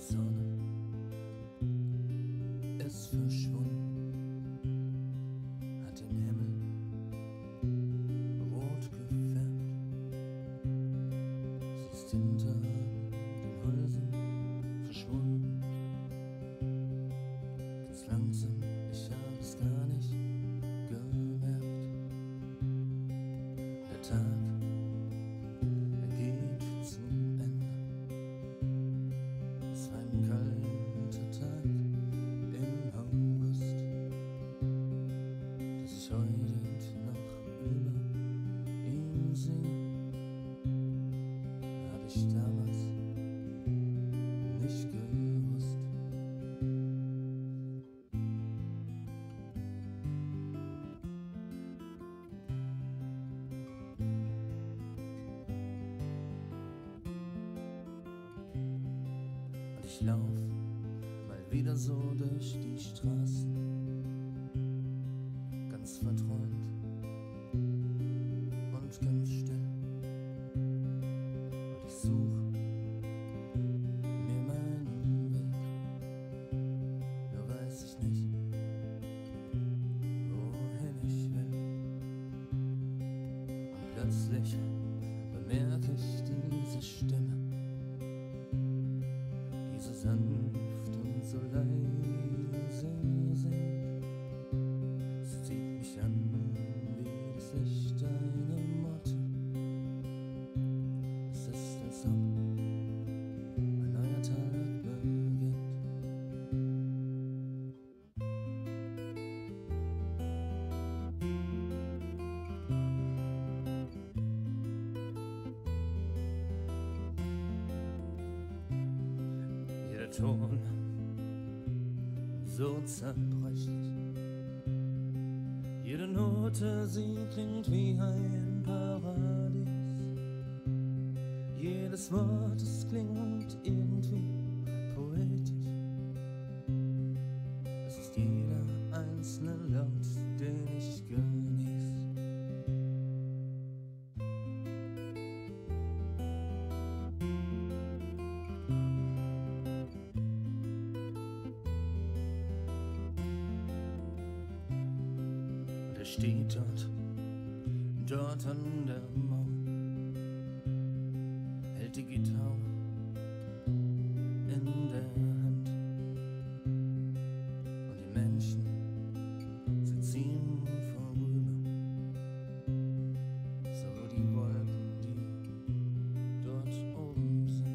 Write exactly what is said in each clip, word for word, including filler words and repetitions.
Sonne ist verschwunden, hat den Himmel rot gefärbt. Sie ist hinter den Häusern verschwunden. Ganz langsam, ich hab es gar nicht gemerkt. Der Tag, er geht zum Ende. Es war ein kalter Tag im August, dass ich heute noch über ihn singe, hab ich damals nicht gewusst. Und ich lauf mal wieder so durch die Straßen, ganz verträumt und ganz still. Und ich such mir meinen Weg, nur weiß ich nicht, wohin ich will. Und plötzlich bemerke ich diese Stimme, die so sanft und so leise singt. Sie zieht mich an wie das Licht einer Motte. Es ist, als ob ein neuer Tag beginnt. Jeder Ton so zerbrechlich, jede Note, sie klingt wie ein Paradies. Jedes Wort, es klingt irgendwie poetisch. Es ist jeder einzelne Laut, den ich genieß. Er steht dort, dort an der Mauer, hält die Gitarre in der Hand. Und die Menschen, sie ziehen vorüber, so die Wolken, die dort oben sind.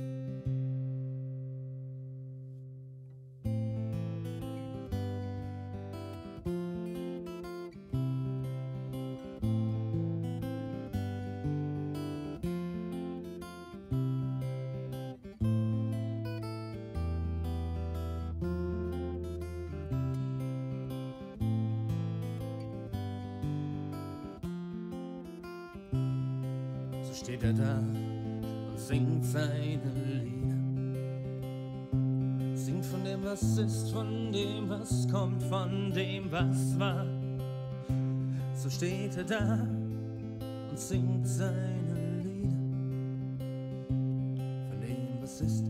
Steht er da und singt seine Lieder, singt von dem, was ist, von dem, was kommt, von dem, was war. So steht er da und singt seine Lieder, von dem, was ist,